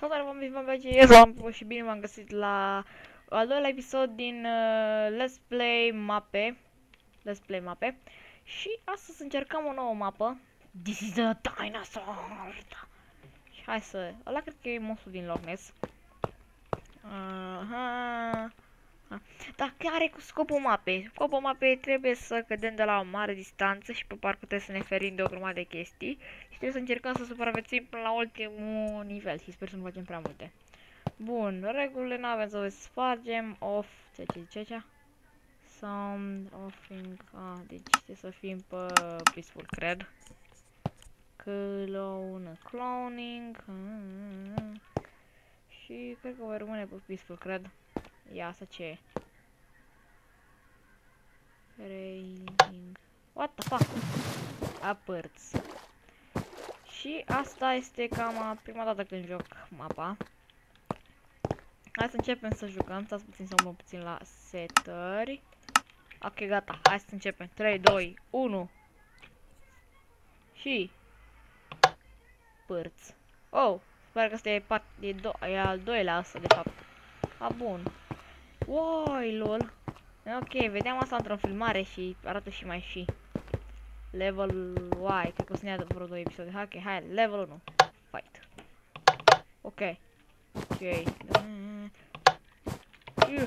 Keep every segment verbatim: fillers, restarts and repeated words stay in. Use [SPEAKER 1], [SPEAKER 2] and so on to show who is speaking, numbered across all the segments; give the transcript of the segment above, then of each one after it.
[SPEAKER 1] Salutare, v-am văzut, m-am eu v-am și bine m-am găsit la al doilea episod din uh, Let's Play mape. Let's Play mape. Și astăzi încercăm o nouă mapă. This is a dinosaur. Și hai să... ăla cred că e monstru din Loch Ness. Aha. Da, care e scopul mapei? Scopul mapei trebuie să cădem de la o mare distanță și pe parcurs trebuie să ne ferim de o grămadă de chestii. Și trebuie să încercăm să supraviețuim până la ultimul nivel și sper să nu facem prea multe. Bun, regulile n-avem să le spargem. Off, ce ce zice aici? Sound, offing, ah, deci trebuie să fim pe peaceful, cred. Clone, cloning. Hmm. Și cred că voi rămâne pe peaceful, cred. Ia asta ce e? Raiding. What the fuck? Apărți. Și asta este cam prima dată când joc mapa. Hai să începem să jucăm. Stați puțin să mă puțin la setări. Ok, gata. Hai să începem. trei, doi, unu. Și părți. Oh, sper că asta e, part, e, do e al doilea asta de fapt. A, bun. Uai, lol. Ok, vedeam asta într-o filmare și arată și mai și. Level Y, cred că o să ne ia vreo două episoade. Ok, hai, level unu. Fight. Ok. Ok. Mm. Uh.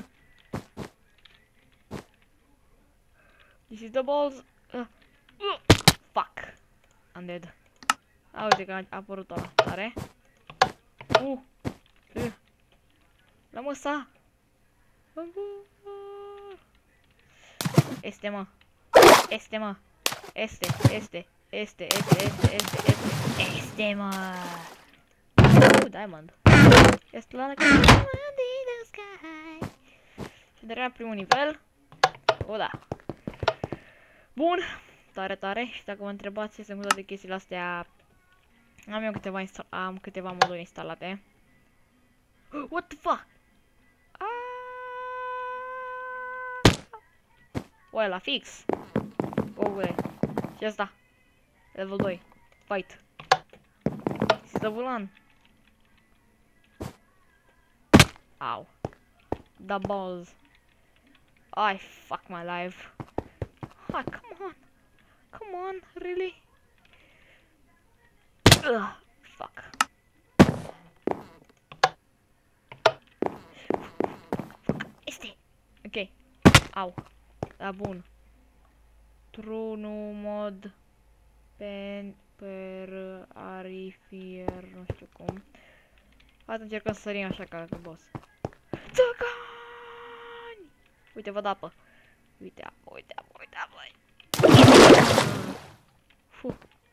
[SPEAKER 1] This is the balls. Uh. Uh. Fuck. I'm dead. A, uite că a apărut ăla. Tare. Uh. Uh. La măsa. Este, mă. Este, mă. Este, este, este, este, este, este, este, este, mă. Uh, diamond. Este la diamond in the sky. Și de la primul nivel. O, da. Bun. Tare, tare. Și dacă vă întrebați ce sunt cu toate chestiile astea, am eu câteva, am câteva moduri instalate. What the fuck? Uai, la fix. Oule. Și asta. Level doi. Fight. Este volan. Au. Da balls. I fuck my life. Ah, come on. Come on, really? Ugh, fuck. Este. Ok. Au. Da, bun. Trunu mod pen per arifier, nu știu cum. Hai să încercăm să sărim așa ca pe boss. Țăgani! Uite, văd apă. Uite apă, uite apă, uite apă. Fuh.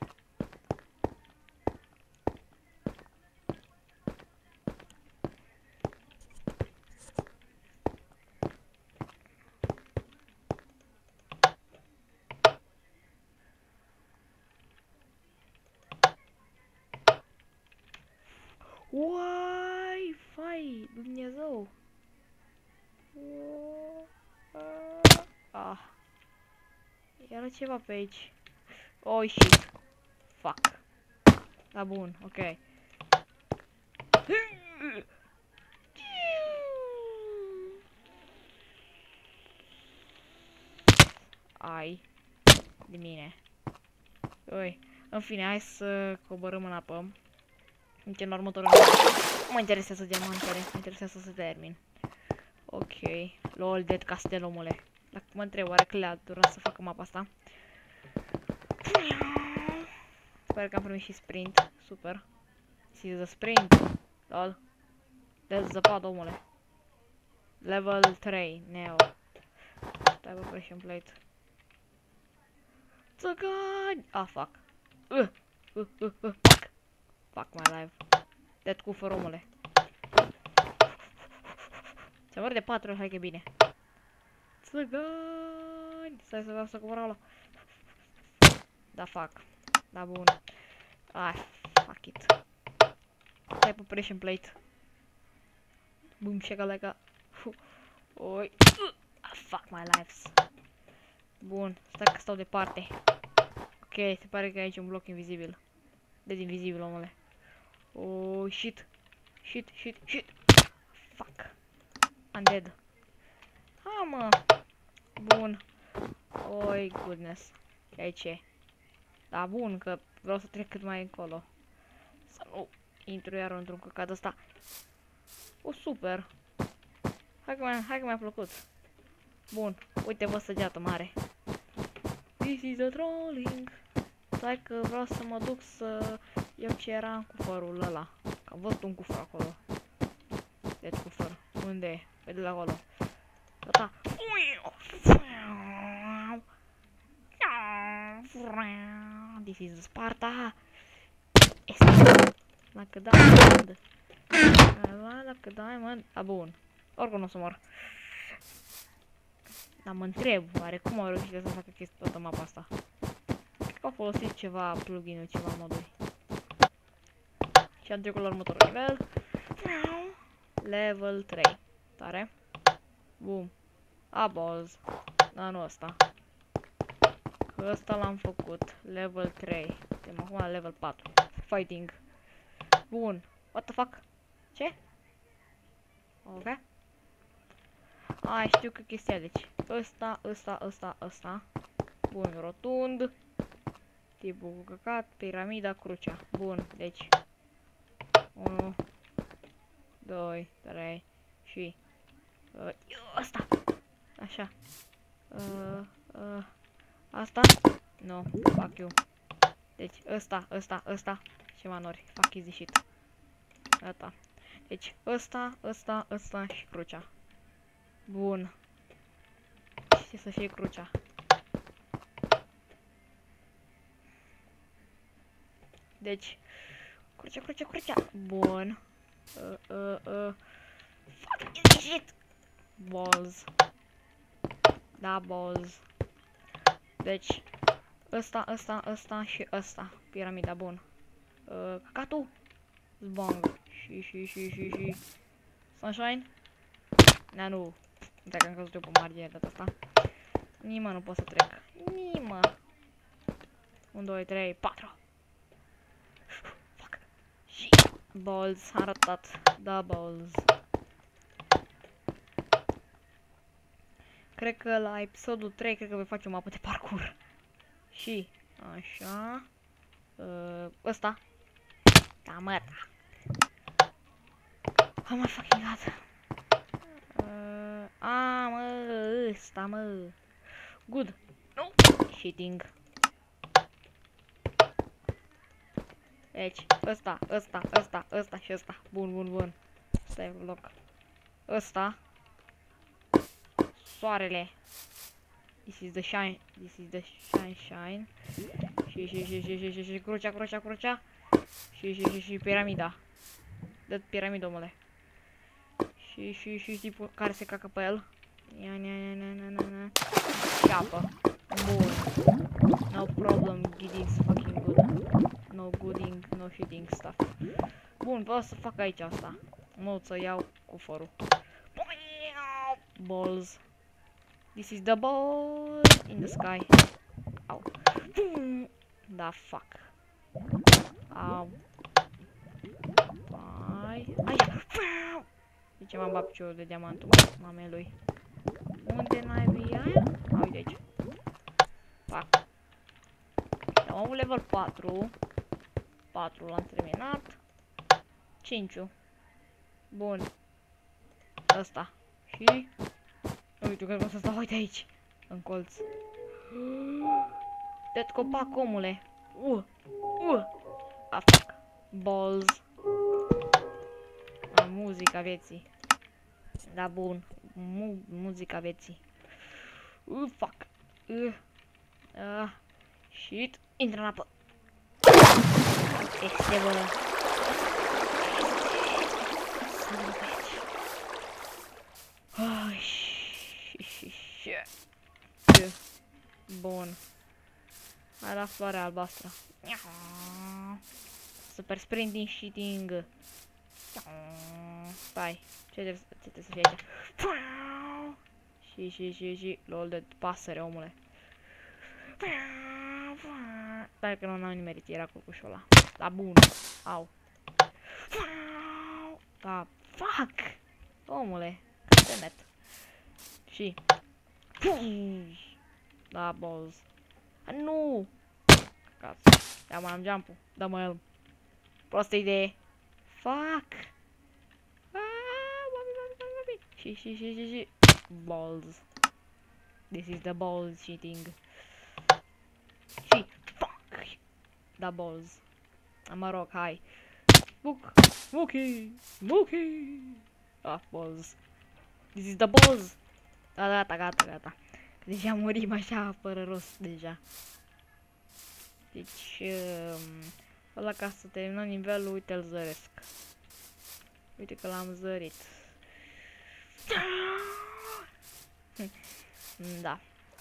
[SPEAKER 1] Uai, fai, Dumnezeu. Ah. Era ceva pe aici. Oh shit. Fuck. Da, bun, ok. Ai. De mine. Oi. În fine, hai să coborâm în apă. Nici în următorul video. Nu mă interesează diamantele, mă interesează să termin. Ok. Lol, dead castel, omule. Dacă mă întreb, oare că le-a durat să facă mapa asta? Sper că am primit și sprint. Super. See the sprint. Lol. There's the pod, omule. Level trei, Neo. Type operation plate. Țăgani! Ah, fuck. Uh, uh, uh, uh, fuck. Fuck my life. Dead cufăr, omule. Se mor de patru ori, hai că e bine. Țăgani! Stai să vreau să cobor ăla. Da, fuck. Da, bun. Ah, fuck it. Type operation plate. Boom, shaka-laka. Oi. Ah, fuck my lives. Bun, stai că stau departe. Ok, se pare că e aici un bloc invizibil. Dead invizibil, omule. Oh, shit. Shit, shit, shit. Fuck. I'm dead. Ha, mă. Bun. Oi, goodness. Și aici e. Da, bun, că vreau să trec cât mai încolo. Să nu intru iar într-un căcat ăsta. O, super. Hai că mi-a, hai că mi-a plăcut. Bun. Uite, vă săgeată mare. This is a trolling. Stai că vreau să mă duc să iau ce era în cufărul ăla. Că am văzut un cufăr acolo. Deci cufăr. Unde e? Pe de la acolo. Gata. This is Sparta. Este. Like a diamond. Like a diamond. A, bun. Oricum nu o să mor. Dar mă întreb, oare cum au reușit să facă chestia toată mapa asta? Cred că au folosit ceva plugin-uri, ceva moduri. Și am trecut la următorul nivel. Level trei. Tare. Bum. A, balls. Da, nu ăsta. Că ăsta l-am făcut. Level trei. Suntem acum la level patru. Fighting. Bun. What the fuck? Ce? Ok. A, știu că chestia, deci. Ăsta, ăsta, ăsta, ăsta. Bun, rotund. Tipul cu căcat, piramida, crucea. Bun, deci. unu, doi, trei și... Uh, ăsta! Așa. Uh, uh, asta? Nu, no, fuck you. Deci, ăsta, ăsta, ăsta. Ce manori, fuck easy shit. Ăsta. Deci, ăsta, ăsta, ăsta și crucea. Bun. Ce să fie crucea? Deci, crucea, crucea, crucea. Bun. Uh, uh, uh. Fuck easy shit. Balls. Da, balls. Deci, ăsta, ăsta, ăsta și ăsta. Piramida, bun. Uh, cacatul. Zbang. Și, și, și, și, și. Sunshine? Da, nu. Dacă am căzut eu pe marginea data asta. Nima nu pot să trec. Nima. unu, doi, trei, patru. Fuck. Și balls. Am ratat. Da, balls. Cred că la episodul trei, cred că voi face o mapă de parcurs. Și, așa. Uh, ăsta. Da, mă, da. Oh my fucking god. Uh, a, mă, ăsta, mă. Good. No. Shitting. Deci, ăsta, ăsta, ăsta, ăsta și ăsta. Bun, bun, bun. Stai pe loc. Ăsta. Soarele. This is the shine. This is the shine, shine. Și, și, și, și, și, și, și, crucea, crucea, crucea. Și, și, și, și, piramida. Dă piramida, omule. Și, și, și, tipul care se cacă pe el. Ia, ia, ia, ia, ia, ia, ia. Și apă. Bun. No problem, getting fucking good. No gooding, no shitting stuff. Bun, vreau să fac aici asta. Nu să iau cufărul. Balls. This is the ball in the sky. Au. Da, fuck. Au. Pai. Aici. De ce m-am bat piciorul de diamantul mamei lui? Unde n-ai via aia? A, uite aici. Fuck. Am avut level patru. patru l-am terminat. cinci. Bun. Ăsta. Și... Uite, cred că o să stau, uite aici. În colț. Dead copac, omule. Uh. Uh. Ah, fuck. Balls. A, muzica vieții. Da, bun. Mu muzica vieții. Uh, fuck. Uh. Uh. Shit. Intră în apă. Este, bă. Să nu pe aici. Oh, shit. Bun. Hai la floarea albastră. Super sprinting shitting. Stai. Ce trebuie, ce trebuie să fie aici? Și, și, și, și. Lol de pasăre, omule. Stai că nu n-am nimerit, era curcușul ăla. Da, bun. Au. Da, fuck! Omule, că net. Și... Da, balls. A, nu! Caz. Da, mai am jump-ul. Da, mai am. Prostă idee. Fuck! Și, și, și, și, și. Balls. This is the balls cheating. Și, fuck! Da, balls. Mă rog, hai. Look! Smokey! Smokey! Ah, balls. This is the balls! Da, gata, gata, gata. Deja murim așa, fără rost, deja. Deci, um, ăla ca să terminăm nivelul, uite, îl zăresc. Uite că l-am zărit. Da.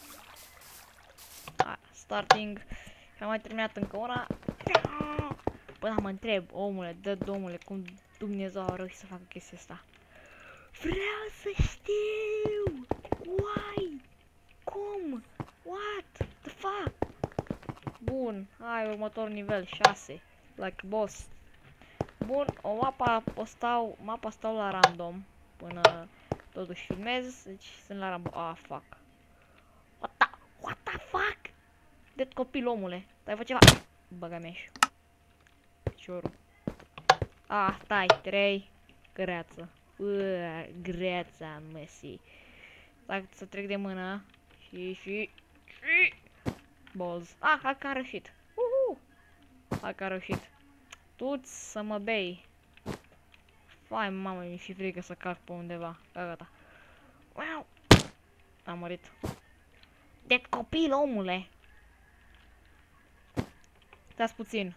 [SPEAKER 1] A, starting. Am mai terminat încă una. Până mă întreb, omule, dă domnule, cum Dumnezeu a reușit să facă chestia asta. Vreau să știu! Why? Cum? What? The fuck? Bun, hai, următor nivel, șase. Like boss. Bun, o mapa o stau, mapa stau la random până totuși filmez, deci sunt la random. Ah, fuck. What the, what the fuck? De copil, omule. Stai, fă ceva. Băga meș. Piciorul. Ah, stai, trei. Greață. Uaa, greața, măsii. Stai să trec de mână. Și, și, și. Balls. Ah, hai că am reușit. Uhu. Hai că am reușit. Tu-ți să mă bei. Vai, mamă, mi-e și frică să cac pe undeva. Gata. Wow. Am murit. De copil, omule. Stați puțin.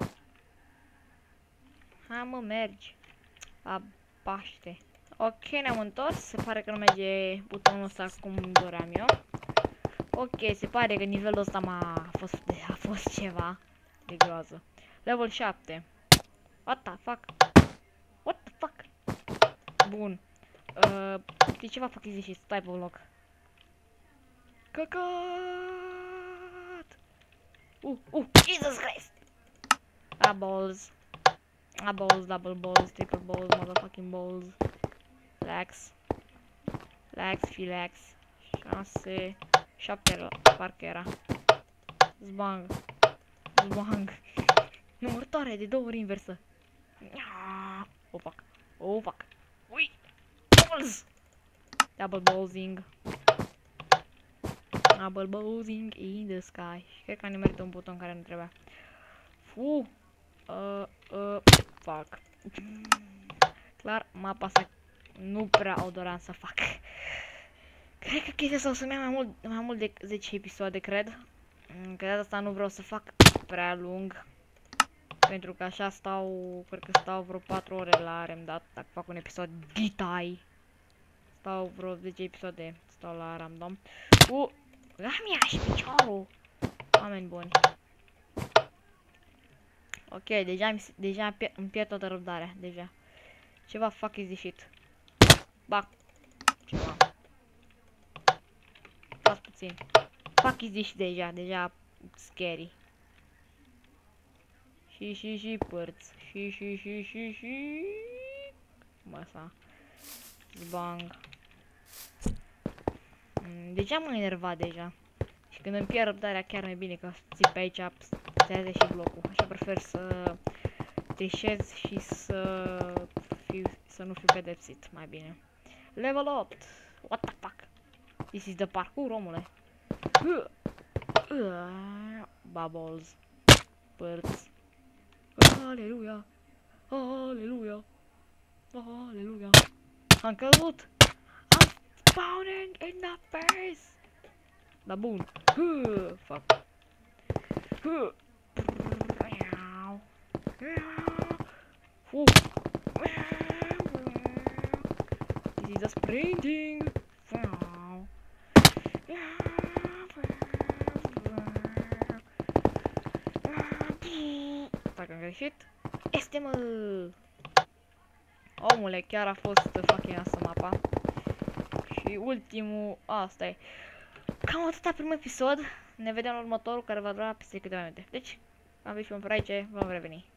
[SPEAKER 1] Hai, mă, mergi. A Paște. Ok, ne-am întors. Se pare că nu merge butonul ăsta cum doream eu. Ok, se pare că nivelul ăsta m-a fost, a fost ceva de groază. Level șapte. What the fuck? What the fuck? Bun. Uh, de ceva fac zi și stai pe loc. Căcat! Uh, uh, Jesus Christ! A balls. A balls, double balls, triple balls, motherfucking balls. Relax. Relax, relax. șase, șapte parcă era. Zbang. Zbang. Numărătoare de două ori inversă. Oh fuck. Oh fuck. Ui. Balls. Double ballsing. Double ballsing in the sky. Și cred că am nimerit un buton care nu trebuia. Fu. Uh, uh, fuck. Clar, mapa asta nu prea o doream să fac. Cred că chestia asta o să-mi ia mai mult, mai mult de zece episoade, cred. Că de asta nu vreau să fac prea lung. Pentru că așa stau, cred că stau vreo patru ore la remdat, dacă fac un episod detail. Stau vreo zece episoade, stau la random. Uh, mi ia și piciorul. Oameni buni. Ok, deja, deja îmi pierd toată răbdarea, deja. Ceva fuck is this shit. Ba, ceva. Stați puțin. Fuck is this deja, deja scary. Și, și, și părți. Și, și, și, și, și... Cum asta? Zbang. Deja m-am enervat deja. Și când îmi pierd răbdarea chiar mai bine că ții pe aici stează și blocul. Așa prefer să trișez și să fiu, să nu fiu pedepsit mai bine. Level opt. What the fuck? This is the parkour, omule. Bubbles. Părți. Aleluia. Aleluia. Aleluia. Am căzut. I'm spawning in the face. Da, bun. Fuck. This is the sprinting. Dacă am greșit, este mă. Omule, chiar a fost fucking asta mapa. Și ultimul, asta e. Cam atâta primul episod. Ne vedem în următorul, care va dura peste câteva minute. Deci, am văzut și pe aici, vom reveni.